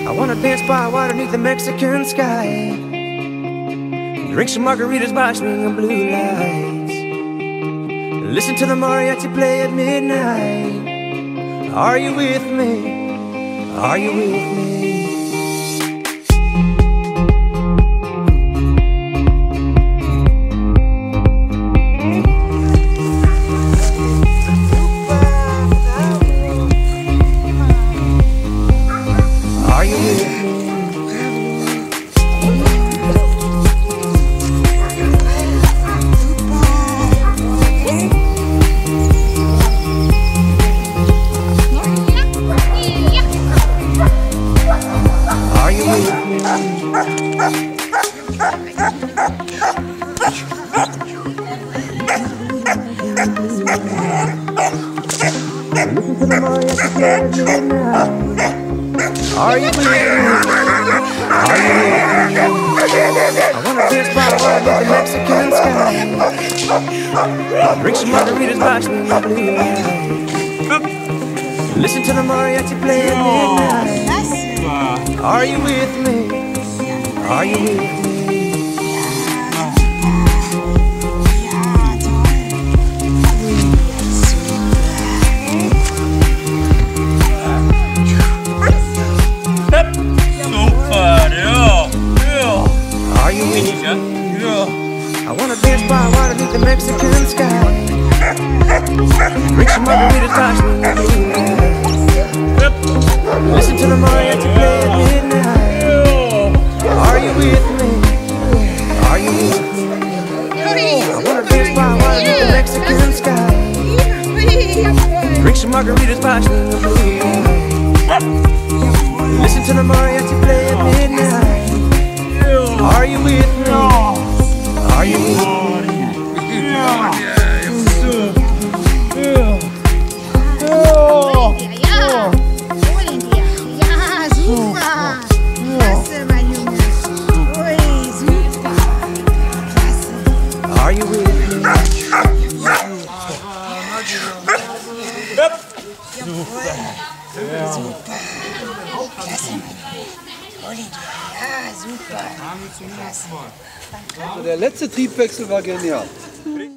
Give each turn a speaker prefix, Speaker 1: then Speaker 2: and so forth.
Speaker 1: I wanna dance by water beneath the Mexican sky, drink some margaritas by swinging blue lights, listen to the mariachi play at midnight. Are you with me? Are you with me? Are you with me? Are you with me? I wanna dance by the water beneath the Mexican sky, drink some margaritas by swinging blue lights, listen to the mariachi play at midnight. Are you with me? Are you with me? I wanna dance by water beneath the Mexican sky, drink some margaritas by swinging blue lights, listen to the mariachi play at midnight. Are you with me? Are you with me? I wanna dance by water beneath the Mexican sky, drink some margaritas by swinging blue lights, listen to the mariachi play at midnight. Are you with me? Are you with me? Are you with me?
Speaker 2: Der letzte Triebwechsel war genial.